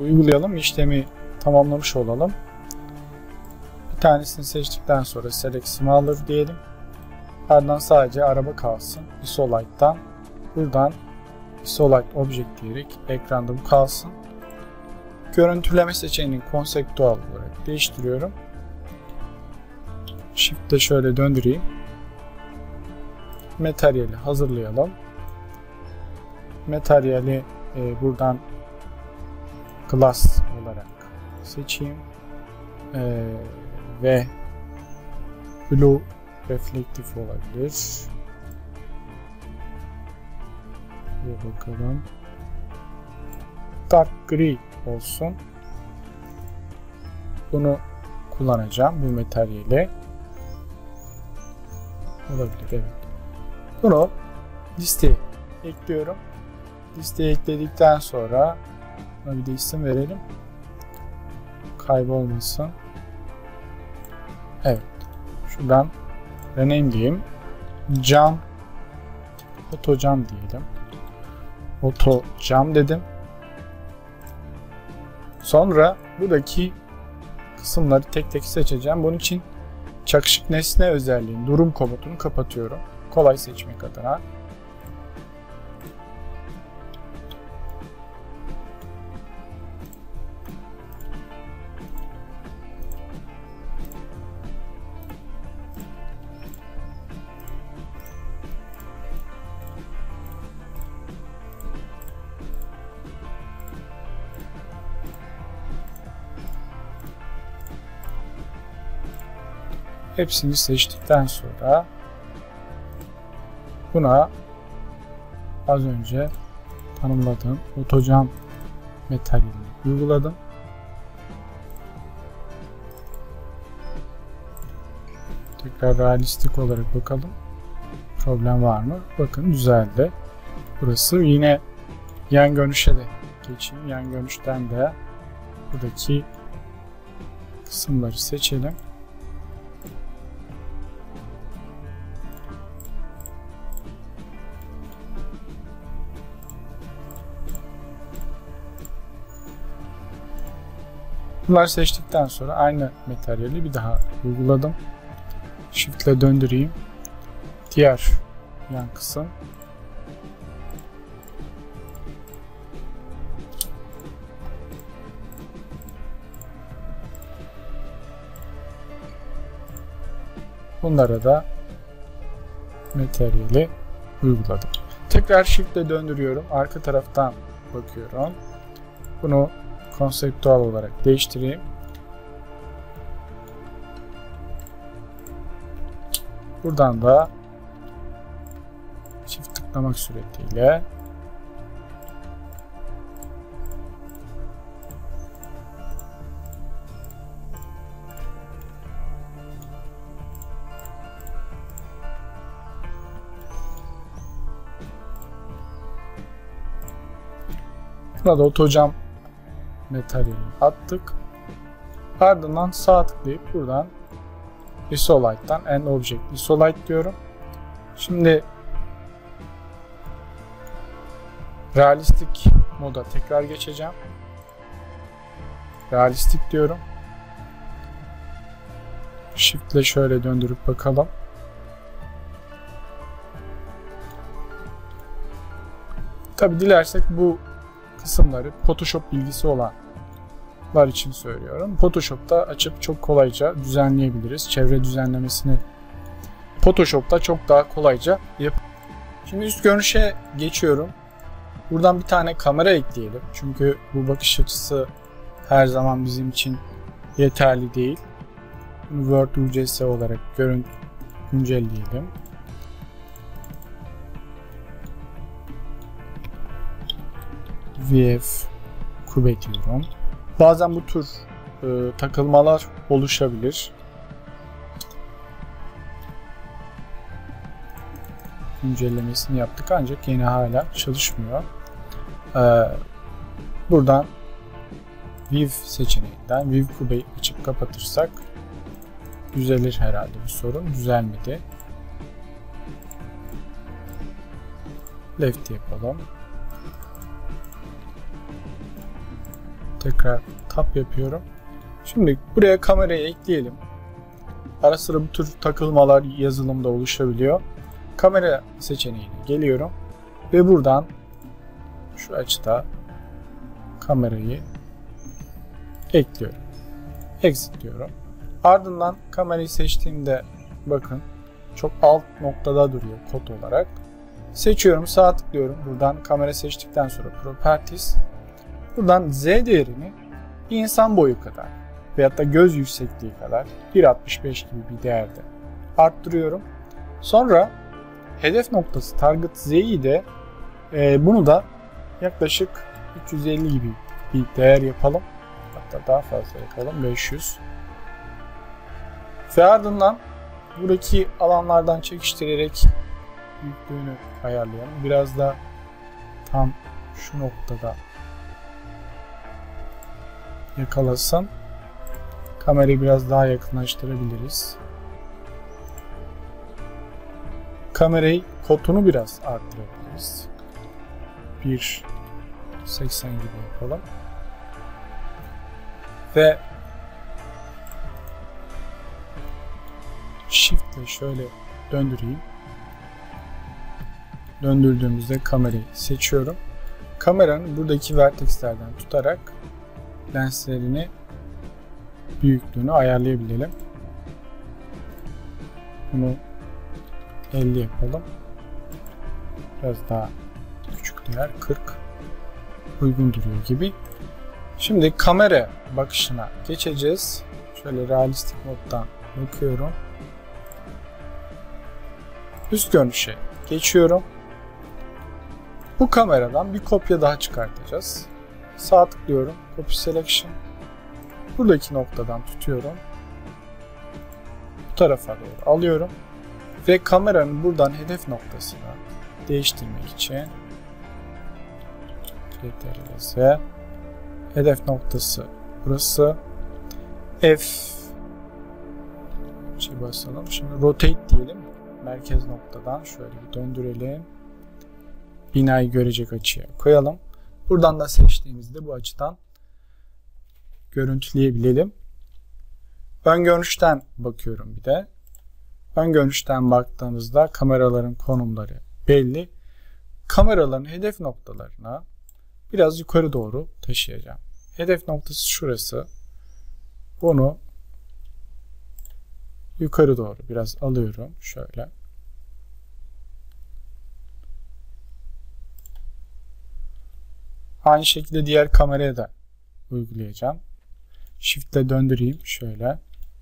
uygulayalım. İşlemi tamamlamış olalım. Bir tanesini seçtikten sonra Select Smaller diyelim. Ardından sadece araba kalsın. IsoLight'tan buradan IsoLight Object diyerek ekranda bu kalsın. Görüntüleme seçeneğini konseptüel olarak değiştiriyorum. Shift'le şöyle döndüreyim. Materyali hazırlayalım. Materyali buradan Glass olarak seçeyim. Ve Blue reflektif olabilir. Bir bakalım. Dark Gray olsun. Bunu kullanacağım. Bu materyali. Olabilir, evet. Bunu listeye ekliyorum. Listeye ekledikten sonra buna bir de isim verelim. Kaybolmasın. Evet. Şuradan rename diyeyim. Cam. Auto cam diyelim. Auto cam dedim. Sonra buradaki kısımları tek tek seçeceğim. Bunun için çakışık nesne özelliğin durum komutunu kapatıyorum. Kolay seçmek adına. Hepsini seçtikten sonra buna az önce tanımladığım AutoCam materyalini uyguladım. Tekrar realistik olarak bakalım. Problem var mı? Bakın düzeldi. Burası yine yan görünüşe de geçeyim. Yan görünüşten de buradaki kısımları seçelim. Bunları seçtikten sonra aynı materyali bir daha uyguladım. Shift ile döndüreyim. Diğer yan kısım. Bunlara da materyali uyguladım. Tekrar Shift ile döndürüyorum. Arka taraftan bakıyorum. Bunu konseptüel olarak değiştireyim. Buradan da çift tıklamak suretiyle buna da AutoCam materyalini attık. Ardından sağ tıklayıp buradan IsoLight'tan End Object IsoLight diyorum. Şimdi realistik moda tekrar geçeceğim. Realistik diyorum. Shift ile şöyle döndürüp bakalım. Tabi dilersek bu kısımları Photoshop bilgisi olanlar için söylüyorum. Photoshop'ta açıp çok kolayca düzenleyebiliriz. Çevre düzenlemesini Photoshop'ta çok daha kolayca yap. Şimdi üst görünüşe geçiyorum. Buradan bir tane kamera ekleyelim. Çünkü bu bakış açısı her zaman bizim için yeterli değil. Bunu Word UCS olarak güncelleyelim. VF Cube diyorum. Bazen bu tür takılmalar oluşabilir. Güncellemesini yaptık ancak yine hala çalışmıyor. Buradan View seçeneğinden View Cube'yi açıp kapatırsak düzelir herhalde bir sorun. Düzelmedi. Left yapalım. Tekrar tap yapıyorum. Şimdi buraya kamerayı ekleyelim. Ara sıra bu tür takılmalar yazılımda oluşabiliyor. Kamera seçeneğine geliyorum. Ve buradan şu açıda kamerayı ekliyorum. Exit diyorum. Ardından kamerayı seçtiğimde bakın çok alt noktada duruyor kod olarak. Seçiyorum, sağ tıklıyorum. Buradan kamera seçtikten sonra Properties. Buradan Z değerini insan boyu kadar veyahut da göz yüksekliği kadar 1.65 gibi bir değerde arttırıyorum. Sonra hedef noktası Target Z'yi de bunu da yaklaşık 350 gibi bir değer yapalım. Hatta daha fazla yapalım, 500. Ve ardından buradaki alanlardan çekiştirerek büyüklüğünü ayarlayalım. Biraz da tam şu noktada yakalasın. Kamerayı biraz daha yakınlaştırabiliriz. Kamerayı kotunu biraz arttırabiliriz. 1.80 gibi yapalım. Ve Shift ile şöyle döndüreyim. Döndürdüğümüzde kamerayı seçiyorum. Kameranın buradaki vertexlerden tutarak lenslerini büyüklüğünü ayarlayabilelim. Bunu 50 yapalım. Biraz daha küçük değer 40 uygun duruyor gibi. Şimdi kamera bakışına geçeceğiz. Şöyle realistik moddan bakıyorum. Üst görünüşe geçiyorum. Bu kameradan bir kopya daha çıkartacağız. Sağ tıklıyorum. Copy Selection. Buradaki noktadan tutuyorum. Bu tarafa doğru alıyorum. Ve kameranın buradan hedef noktasını değiştirmek için CTRL-S, hedef noktası burası. F basalım. Şimdi rotate diyelim. Merkez noktadan şöyle bir döndürelim. Binayı görecek açıya koyalım. Buradan da seçtiğimizde bu açıdan görüntüleyebilelim. Ön görünüşten bakıyorum bir de. Ön görünüşten baktığımızda kameraların konumları belli. Kameraların hedef noktalarına biraz yukarı doğru taşıyacağım. Hedef noktası şurası. Bunu yukarı doğru biraz alıyorum. Şöyle. Aynı şekilde diğer kameraya da uygulayacağım. Shift ile döndüreyim. Şöyle.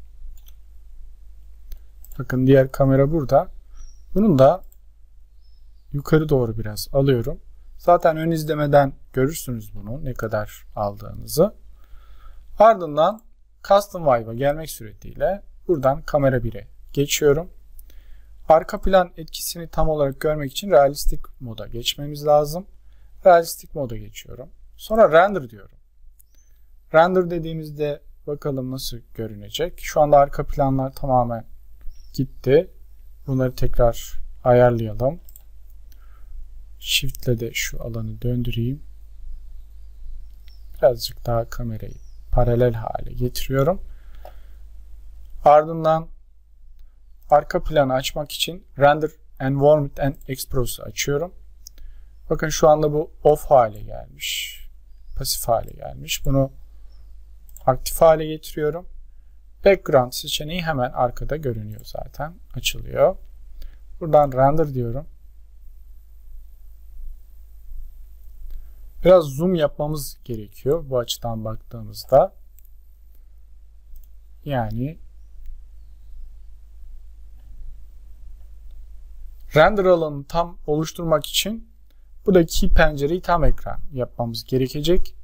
Bakın diğer kamera burada. Bunun da yukarı doğru biraz alıyorum. Zaten ön izlemeden görürsünüz bunu ne kadar aldığınızı. Ardından Custom Vive'a gelmek suretiyle buradan kamera 1'e geçiyorum. Arka plan etkisini tam olarak görmek için realistik moda geçmemiz lazım. Realistik moda geçiyorum. Sonra render diyorum. Render dediğimizde bakalım nasıl görünecek. Şu anda arka planlar tamamen gitti. Bunları tekrar ayarlayalım. Shift ile de şu alanı döndüreyim. Birazcık daha kamerayı paralel hale getiriyorum. Ardından arka planı açmak için Render Environment and Expos'u açıyorum. Bakın şu anda bu off hale gelmiş. Pasif hale gelmiş. Bunu aktif hale getiriyorum. Background seçeneği hemen arkada görünüyor zaten. Açılıyor. Buradan render diyorum. Biraz zoom yapmamız gerekiyor bu açıdan baktığımızda. Yani render alanını tam oluşturmak için buradaki pencereyi tam ekran yapmamız gerekecek.